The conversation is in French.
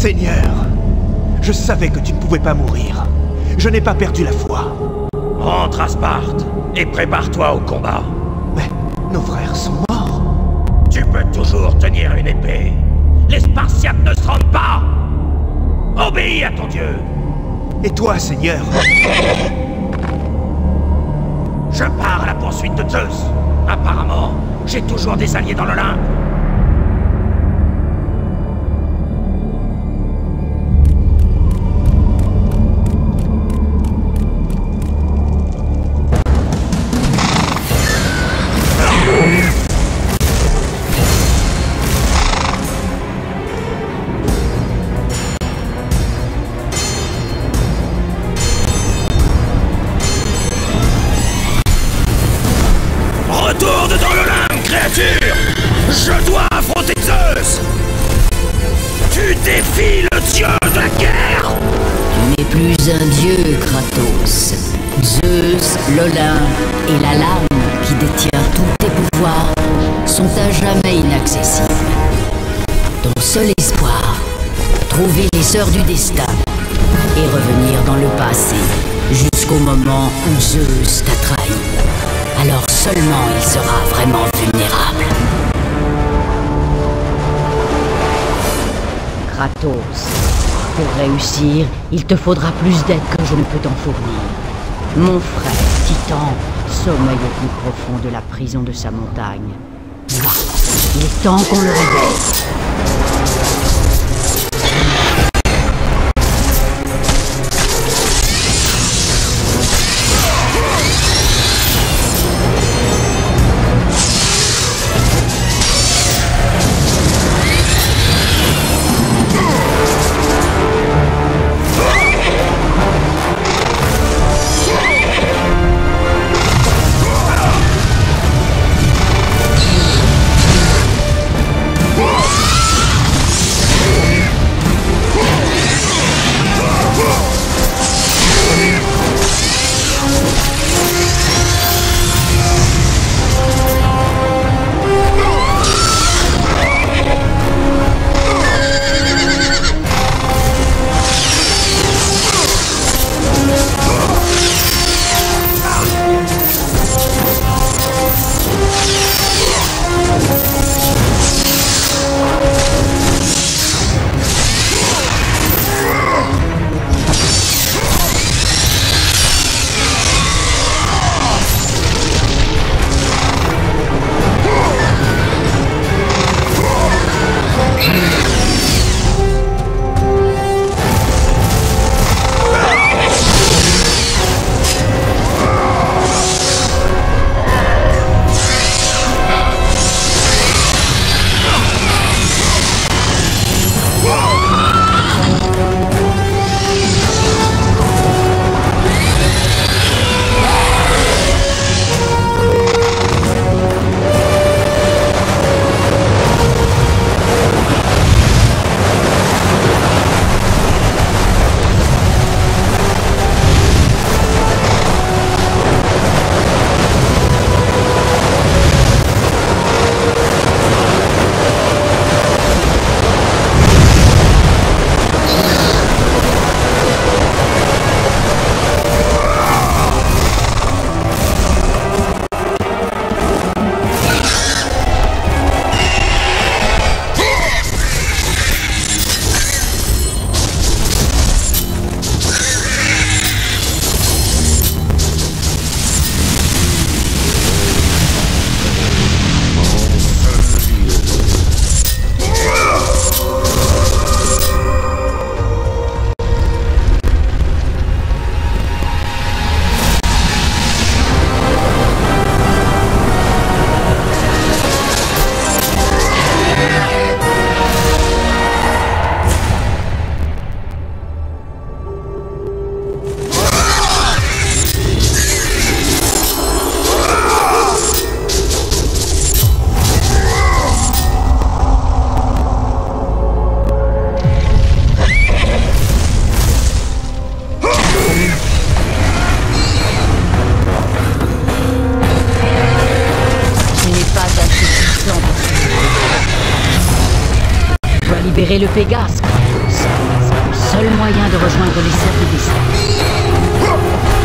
Seigneur, je savais que tu ne pouvais pas mourir. Je n'ai pas perdu la foi. Rentre à Sparte et prépare-toi au combat. Mais nos frères sont morts. Tu peux toujours tenir une épée. Les Spartiates ne se rendent pas. Obéis à ton dieu. Et toi, Seigneur? Je pars à la poursuite de Zeus. Apparemment, j'ai toujours des alliés dans l'Olympe. Retourne dans l'Olympe, créature! Je dois affronter Zeus! Tu défies le dieu de la guerre! Tu n'es plus un dieu, Kratos. Zeus, l'Olympe et la lame qui détient tous tes pouvoirs sont à jamais inaccessibles. Ton seul espoir, trouver les sœurs du destin et revenir dans le passé jusqu'au moment où Zeus t'a trahi. Alors seulement il sera vraiment vulnérable. Kratos, pour réussir, il te faudra plus d'aide que je ne peux t'en fournir. Mon frère, Titan, sommeille au plus profond de la prison de sa montagne. Va, il est temps qu'on le réveille. libérer le Pégase, Kratos. seul moyen de rejoindre les cercles des saints.